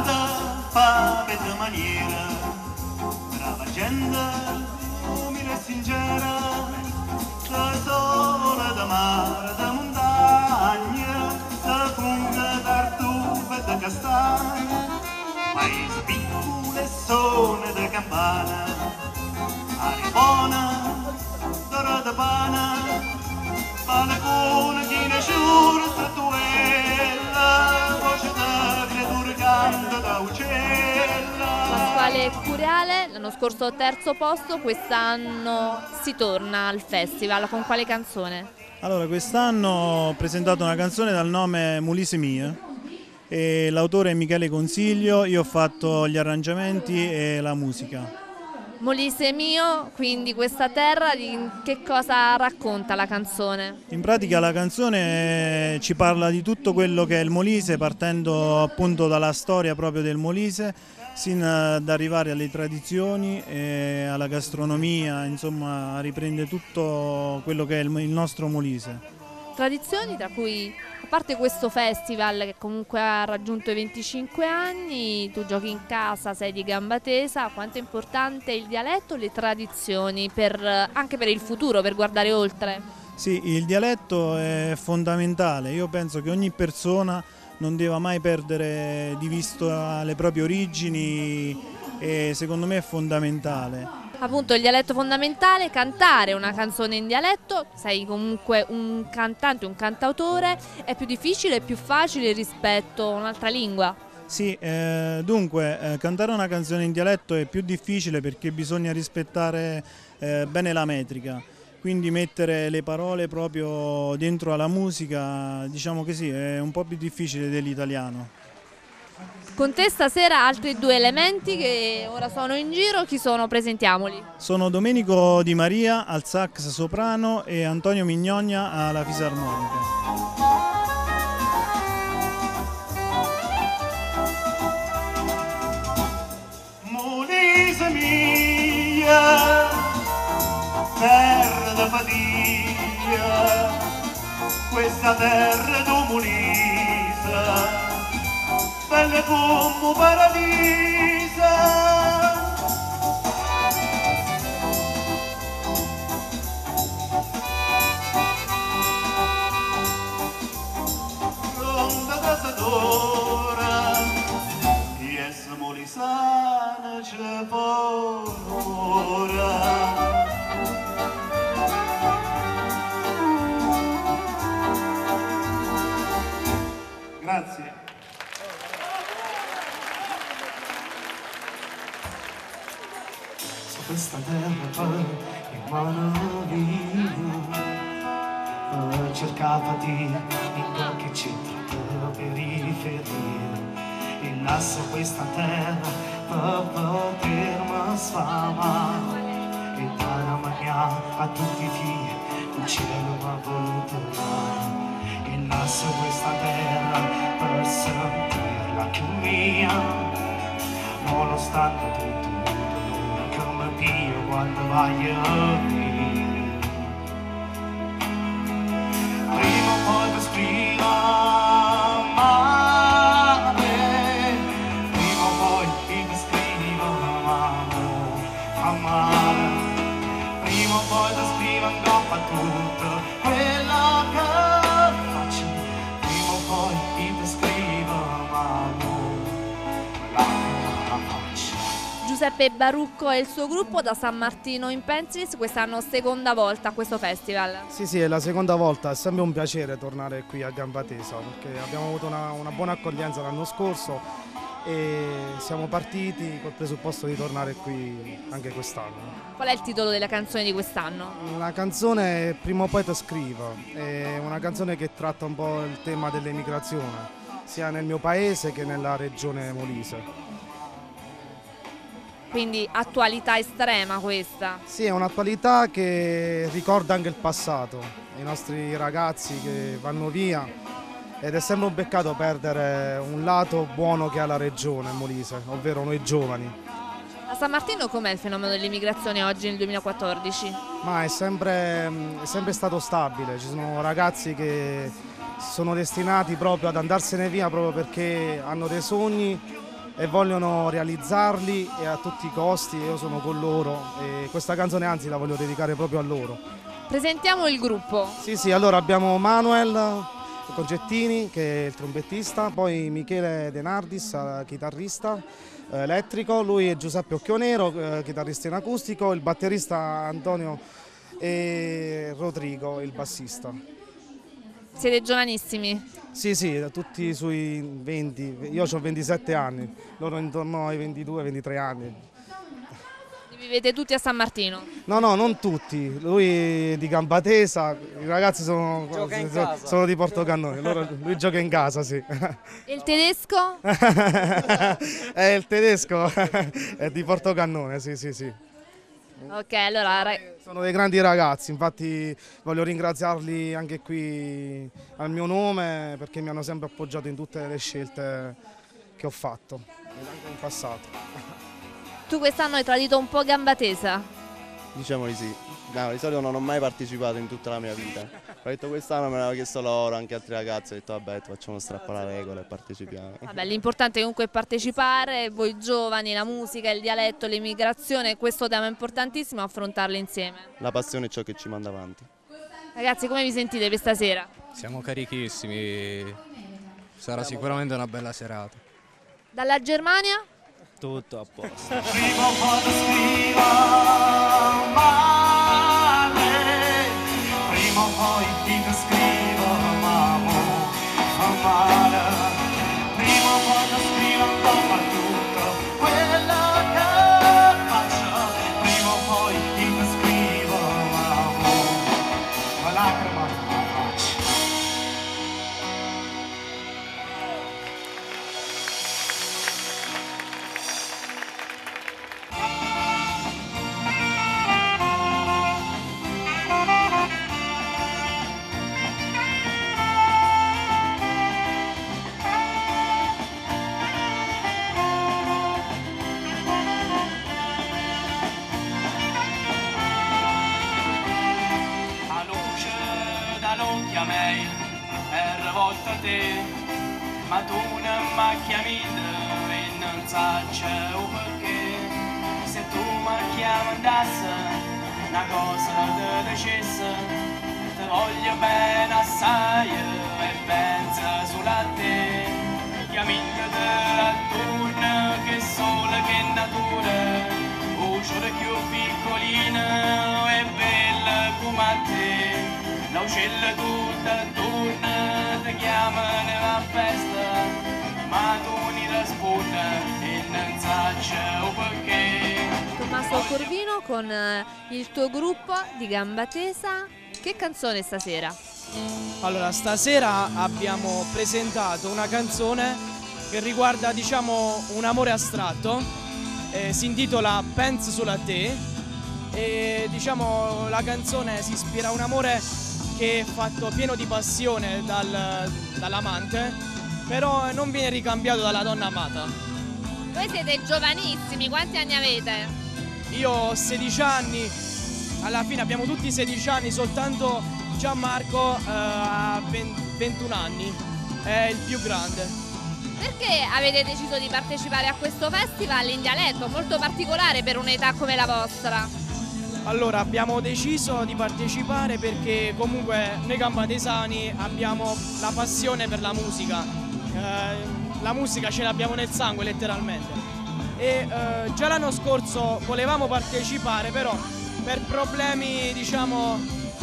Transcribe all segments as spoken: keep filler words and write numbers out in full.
canta papete maniera, brava gente, umile e sincera, da sole, da mare, da montagna, da funga, d'artuffe e da castagna, paese piccolo e sone da campana, aria buona, d'ora da pana, balcone chi ne giura statuella, voce da creatura canta da uccella. Pasquale Curiale, l'anno scorso terzo posto, quest'anno si torna al festival, con quale canzone? Allora, quest'anno ho presentato una canzone dal nome Mulise Mie, e l'autore è Michele Consiglio, io ho fatto gli arrangiamenti e la musica. Molise mio, quindi questa terra, di che cosa racconta la canzone? In pratica la canzone ci parla di tutto quello che è il Molise, partendo appunto dalla storia proprio del Molise, sin ad arrivare alle tradizioni e alla gastronomia, insomma riprende tutto quello che è il nostro Molise. Tradizioni tra cui, a parte questo festival che comunque ha raggiunto i venticinque anni, tu giochi in casa, sei di gamba tesa, quanto è importante il dialetto e le tradizioni per, anche per il futuro, per guardare oltre? Sì, il dialetto è fondamentale, io penso che ogni persona non deve mai perdere di vista le proprie origini e secondo me è fondamentale. Appunto il dialetto fondamentale, cantare una canzone in dialetto, sei comunque un cantante, un cantautore, è più difficile e più facile rispetto a un'altra lingua? Sì, eh, dunque eh, cantare una canzone in dialetto è più difficile perché bisogna rispettare eh, bene la metrica, quindi mettere le parole proprio dentro alla musica, diciamo che sì, è un po' più difficile dell'italiano. Con te stasera altri due elementi che ora sono in giro, chi sono? Presentiamoli. Sono Domenico Di Maria al sax soprano e Antonio Mignogna alla fisarmonica. Molise mia, terra da fatica, questa terra do Molise, belle come paradiso. Ronda casadora, yes molisana c'è ora. Grazie. Questa terra poi in mano vivo cercava di in qualche centro di periferia e nasce questa terra per potermi sfamare e dare a mangiare a tutti i figli il cielo mi ha voluto dare e nasce questa terra per sentirla più mia nonostante tutto io quando vai a venire prima o poi ti scrivo male prima o poi ti scrivo fa male prima o poi ti scrivo in coppa tutto quello che faccio prima o poi ti scrivo male Giuseppe Barucco e il suo gruppo da San Martino in Pensis, quest'anno seconda volta a questo festival. Sì, sì, è la seconda volta, è sempre un piacere tornare qui a Gamba Tesa perché abbiamo avuto una, una buona accoglienza l'anno scorso e siamo partiti col presupposto di tornare qui anche quest'anno. Qual è il titolo della canzone di quest'anno? La canzone è Prima o poi ti scrivo, è una canzone che tratta un po' il tema dell'emigrazione, sia nel mio paese che nella regione Molise. Quindi attualità estrema questa. Sì, è un'attualità che ricorda anche il passato, i nostri ragazzi che vanno via ed è sempre un peccato perdere un lato buono che ha la regione Molise, ovvero noi giovani. A San Martino com'è il fenomeno dell'immigrazione oggi nel duemilaquattordici? Ma è sempre, è sempre stato stabile, ci sono ragazzi che sono destinati proprio ad andarsene via proprio perché hanno dei sogni e vogliono realizzarli e a tutti i costi, io sono con loro e questa canzone anzi la voglio dedicare proprio a loro. Presentiamo il gruppo. Sì, sì, allora abbiamo Manuel Concettini che è il trombettista, poi Michele De Nardis, chitarrista eh, elettrico, lui è Giuseppe Occhionero, eh, chitarrista in acustico, il batterista Antonio e Rodrigo, il bassista. Siete giovanissimi? Sì, sì, tutti sui venti, io ho ventisette anni, loro intorno ai ventidue ventitré anni. Vivete tutti a San Martino? No, no, non tutti, lui è di Gambatesa, i ragazzi sono, sono, sono di Portocannone, loro, lui gioca in casa, sì. E il tedesco? È il tedesco, è di Portocannone, sì, sì, sì. Ok, allora... Sono dei grandi ragazzi, infatti voglio ringraziarli anche qui al mio nome perché mi hanno sempre appoggiato in tutte le scelte che ho fatto, anche in passato. Tu quest'anno hai tradito un po' Gambatesa? Diciamo di sì. No, di solito non ho mai partecipato in tutta la mia vita. Ho detto quest'anno me l'hanno chiesto loro, anche altri ragazzi, ho detto vabbè facciamo strappo la regola e partecipiamo. Vabbè, l'importante è comunque partecipare, voi giovani, la musica, il dialetto, l'immigrazione, questo tema è importantissimo, affrontarlo insieme. La passione è ciò che ci manda avanti. Ragazzi, come vi sentite questa sera? Siamo carichissimi, sarà sicuramente una bella serata. Dalla Germania? Tutto a posto. Prima o poi ti scrivo male, prima o poi ti scrivo mamma, fa male, prima o poi ti scrivo un po' a tutto quello che faccio, prima o poi ti scrivo mamma, ma lacrima non faccio. Ma tu non mi chiami e non sapevo perché. Se tu mi chiamassi una cosa ti dicessi, ti voglio bene assai e penso solo a te. Chiamindoti attorno che sole che natura, uscire più piccolina e bella come a te. L'uccello tutto attorno ti chiamano a festa, ma tu non rispondi e non sai perché. Tommaso Corvino con eh, il tuo gruppo di Gambatesa, che canzone stasera? Allora, stasera abbiamo presentato una canzone che riguarda, diciamo, un amore astratto, eh, si intitola Penso solo a te e diciamo la canzone si ispira a un amore che è fatto pieno di passione dal, dall'amante, però non viene ricambiato dalla donna amata. Voi siete giovanissimi, quanti anni avete? Io ho sedici anni, alla fine abbiamo tutti sedici anni, soltanto Gianmarco eh, ha ventuno anni, è il più grande. Perché avete deciso di partecipare a questo festival in dialetto molto particolare per un'età come la vostra? Allora, abbiamo deciso di partecipare perché comunque noi gambatesani abbiamo la passione per la musica, eh, la musica ce l'abbiamo nel sangue letteralmente e eh, già l'anno scorso volevamo partecipare, però per problemi diciamo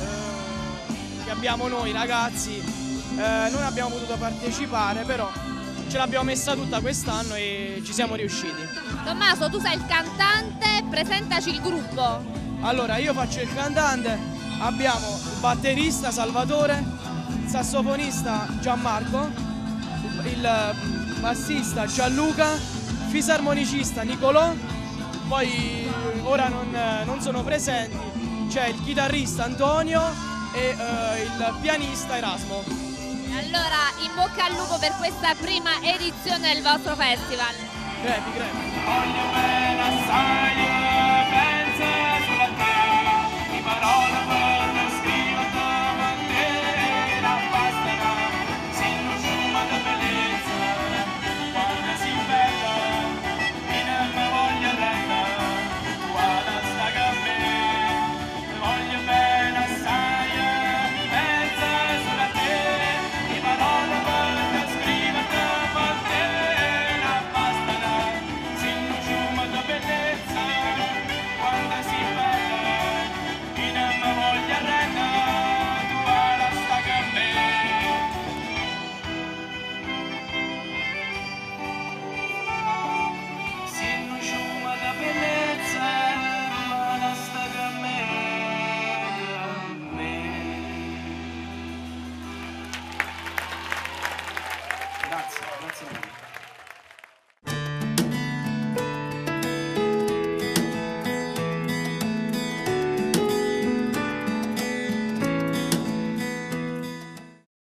eh, che abbiamo noi ragazzi eh, non abbiamo potuto partecipare, però ce l'abbiamo messa tutta quest'anno e ci siamo riusciti. Tommaso, tu sei il cantante, presentaci il gruppo. Allora, io faccio il cantante, abbiamo il batterista Salvatore, il sassofonista Gianmarco, il bassista Gianluca, il fisarmonicista Nicolò, poi ora non, non sono presenti, c'è il chitarrista Antonio e uh, il pianista Erasmo. Allora, in bocca al lupo per questa prima edizione del vostro festival. Crepi, crepi. Voglio bene assai, pensa sulla te, di parole per scriverti a te, la bastano, si illusiona di bellezza, quando si bella, Grazie, grazie a voi.